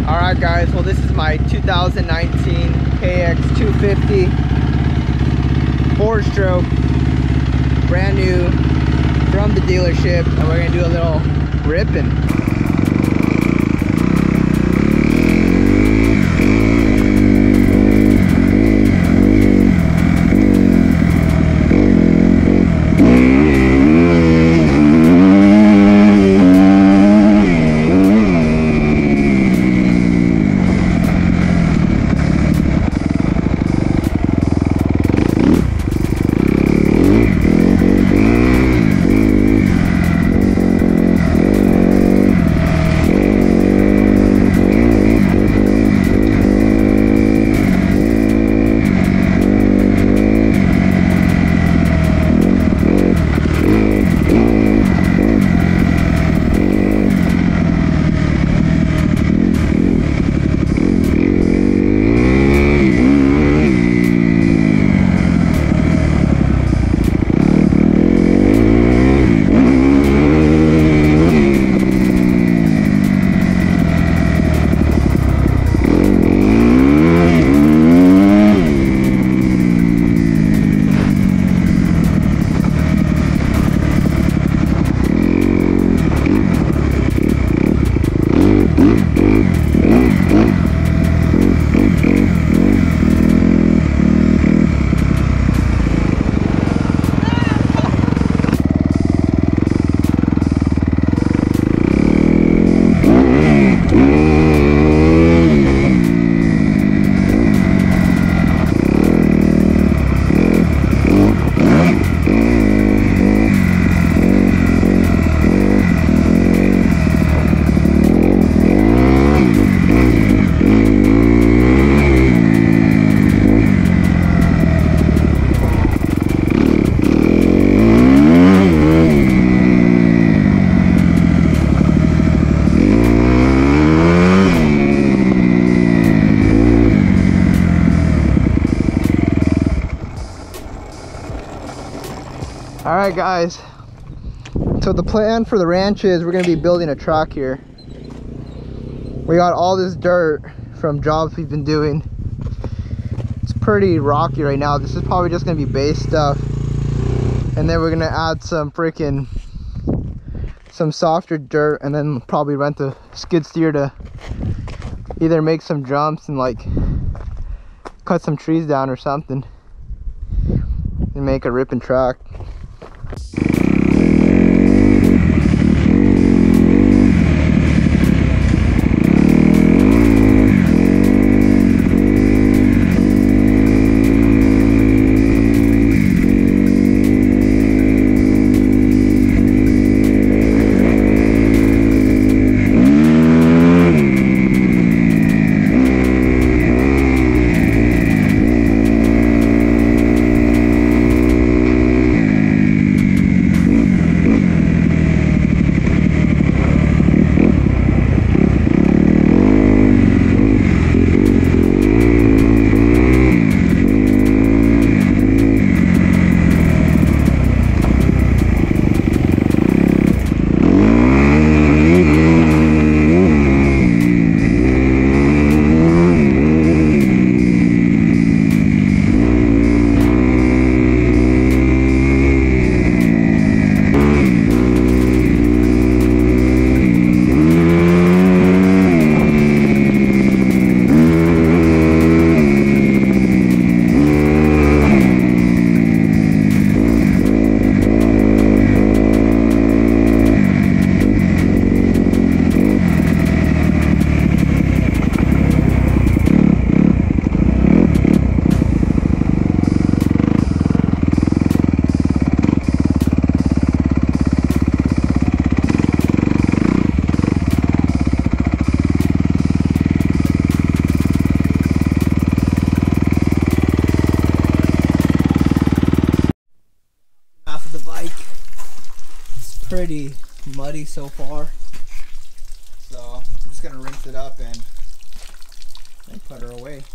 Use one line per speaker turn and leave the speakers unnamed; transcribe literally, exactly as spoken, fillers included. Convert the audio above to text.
Alright guys, well this is my two thousand nineteen K X two fifty four stroke, brand new from the dealership, and we're gonna do a little ripping. Alright guys, so the plan for the ranch is we're going to be building a track here. We got all this dirt from jobs we've been doing. It's pretty rocky right now. This is probably just going to be base stuff, and then we're going to add some freaking some softer dirt, and then probably rent a skid steer to either make some jumps and like cut some trees down or something and make a ripping track. Pretty muddy so far, so I'm just gonna rinse it up and, and put her away.